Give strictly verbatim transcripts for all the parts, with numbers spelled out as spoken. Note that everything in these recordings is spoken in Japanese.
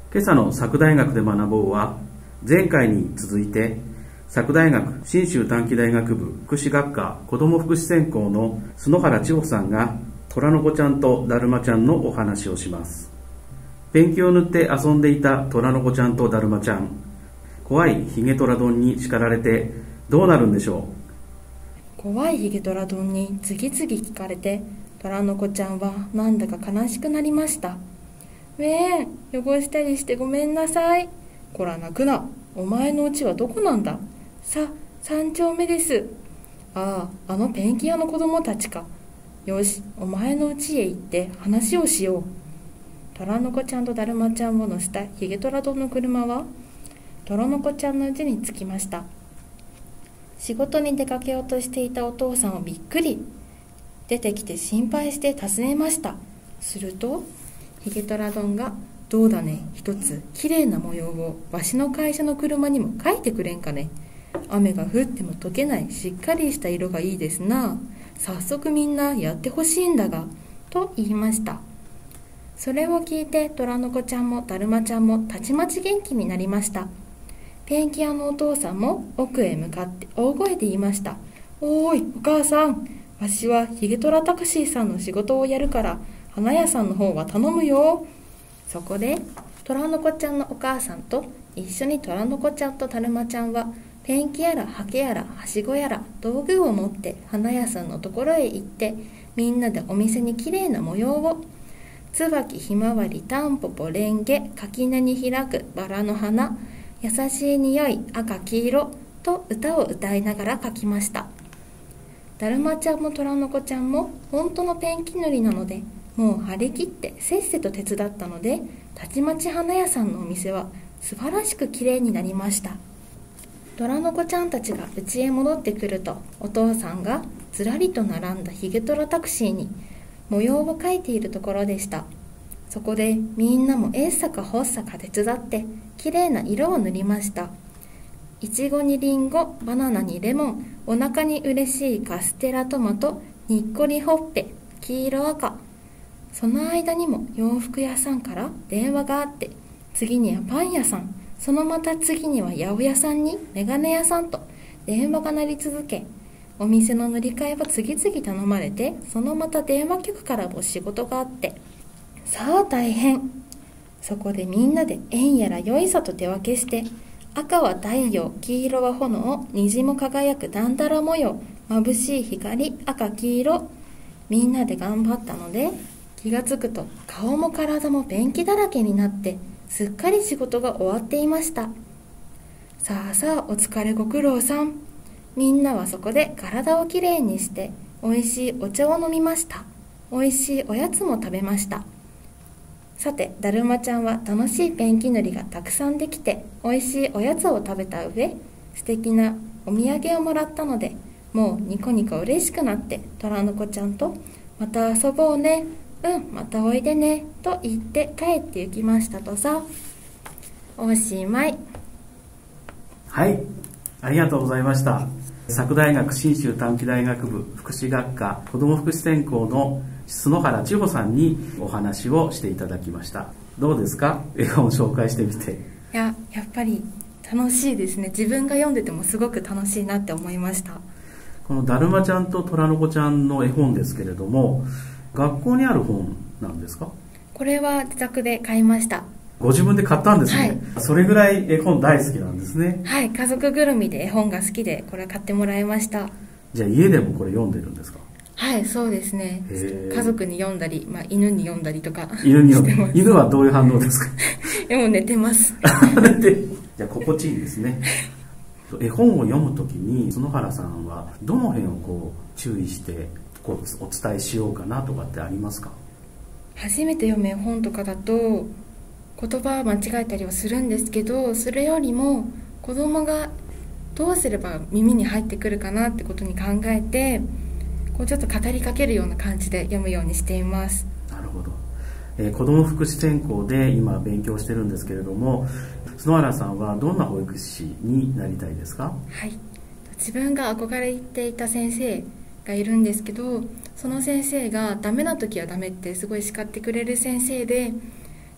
今朝の佐久大学で学ぼうは、前回に続いて佐久大学信州短期大学部福祉学科子ども福祉専攻の角原千穂さんが虎の子ちゃんとだるまちゃんのお話をします。ペンキを塗って遊んでいた虎の子ちゃんとだるまちゃん、怖いヒゲトラ丼に叱られてどうなるんでしょう。怖いヒゲトラ丼に次々聞かれて、虎の子ちゃんはなんだか悲しくなりました。めえ、汚したりしてごめんなさい。こら泣くな。お前の家はどこなんだ。さ、三丁目です。ああ、あのペンキ屋の子供たちか。よし、お前の家へ行って話をしよう。虎の子ちゃんとだるまちゃんを乗せたヒゲトラ丼の車は、虎の子ちゃんの家に着きました。仕事に出かけようとしていたお父さんをびっくり。出てきて心配して尋ねました。すると、ヒゲトラ丼が、どうだね、一つきれいな模様をわしの会社の車にも描いてくれんかね。雨が降っても溶けないしっかりした色がいいですな。早速みんなやってほしいんだが、と言いました。それを聞いて虎の子ちゃんもだるまちゃんもたちまち元気になりました。ペンキ屋のお父さんも奥へ向かって大声で言いました。おーい、お母さん、わしはヒゲトラタクシーさんの仕事をやるから花屋さんの方は頼むよ。そこで虎の子ちゃんのお母さんと一緒に虎の子ちゃんとだるまちゃんはペンキやらハケやらはしごやら道具を持って花屋さんのところへ行って、みんなでお店にきれいな模様を、椿ひまわりタンポポレンゲ垣根に開くバラの花、優しい匂い赤黄色と歌を歌いながら描きました。だるまちゃんも虎の子ちゃんも本当のペンキ塗りなので、もう張り切ってせっせと手伝ったので、たちまち花屋さんのお店は素晴らしくきれいになりました。虎の子ちゃんたちが家へ戻ってくると、お父さんがずらりと並んだヒゲトラタクシーに模様を描いているところでした。そこでみんなもえっさかほっさか手伝ってきれいな色を塗りました。いちごにりんご、バナナにレモン、お腹に嬉しいカステラトマト、にっこりほっぺ、黄色赤。その間にも洋服屋さんから電話があって、次にはパン屋さん、そのまた次には八百屋さんにメガネ屋さんと電話が鳴り続け、お店の塗り替えは次々頼まれて、そのまた電話局からも仕事があって、さあ大変。そこでみんなで縁やら良いさと手分けして、赤は太陽、黄色は炎、虹も輝くだんだら模様、眩しい光、赤黄色。みんなで頑張ったので、気がつくと顔も体もペンキだらけになって、すっかり仕事が終わっていました。さあさあお疲れご苦労さん。みんなはそこで体をきれいにして、おいしいお茶を飲みました。おいしいおやつも食べました。さて、だるまちゃんは楽しいペンキ塗りがたくさんできて、おいしいおやつを食べた上、素敵なお土産をもらったので、もうニコニコ嬉しくなって、虎の子ちゃんと、また遊ぼうね、うん、またおいでね、と言って帰って行きましたとさ。おしまい。 はい、ありがとうございました。佐久大学信州短期大学部福祉学科子ども福祉専攻の角原千穂さんにお話をしていただきました。どうですか、絵本を紹介してみて。 いや、やっぱり楽しいですね。自分が読んでてもすごく楽しいなって思いました。 このだるまちゃんと虎の子ちゃんの絵本ですけれども、学校にある本なんですか？ これは自宅で買いました。 ご自分で買ったんですね、はい、それぐらい絵本大好きなんですね。 はい、家族ぐるみで絵本が好きで、これ買ってもらいました。 じゃあ家でもこれ読んでるんですか？ はい、そうですね。家族に読んだり、まあ、犬に読んだりとか犬に読んだり。犬はどういう反応ですか？ でも寝てますじゃあ心地いいですね。絵本を読むときに角原さんはどの辺をこう注意してこうお伝えしようかなとかってありますか？ 初めて読む絵本とかだと言葉を間違えたりはするんですけど、それよりも子供がどうすれば耳に入ってくるかなってことに考えて、こうちょっと語りかけるような感じで読むようにしています。 なるほど、えー、子ども福祉専攻で今勉強してるんですけれども、角原さんはどんな保育士になりたいですか？ はい、自分が憧れていた先生がいるんですけど、その先生がダメな時はダメってすごい叱ってくれる先生で、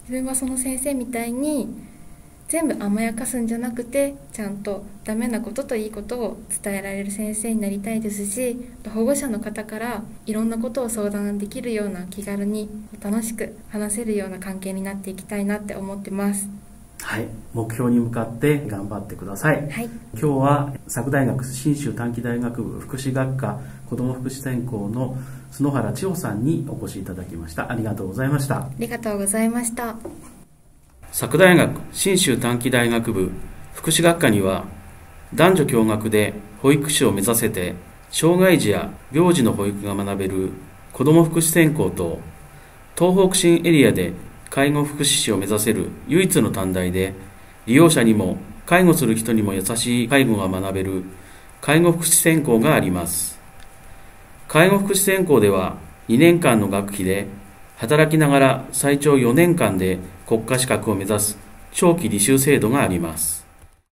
自分はその先生みたいに全部甘やかすんじゃなくて、ちゃんとダメなことといいことを伝えられる先生になりたいですし、保護者の方からいろんなことを相談できるような、気軽に楽しく話せるような関係になっていきたいなって思ってます。 はい、目標に向かって頑張ってください。 はい、 今日は佐久大学信州短期大学部福祉学科子ども福祉専攻の角原千穂さんにお越しいただきました。ありがとうございました。 ありがとうございました。 佐久大学信州短期大学部福祉学科には、男女共学で保育士を目指せて障害児や病児の保育が学べる子ども福祉専攻と、東北新エリアで介護福祉士を目指せる唯一の短大で、利用者にも介護する人にも優しい介護が学べる介護福祉専攻があります。介護福祉専攻ではにねんかんの学期で、働きながら最長よねんかんで国家資格を目指す長期履修制度があります。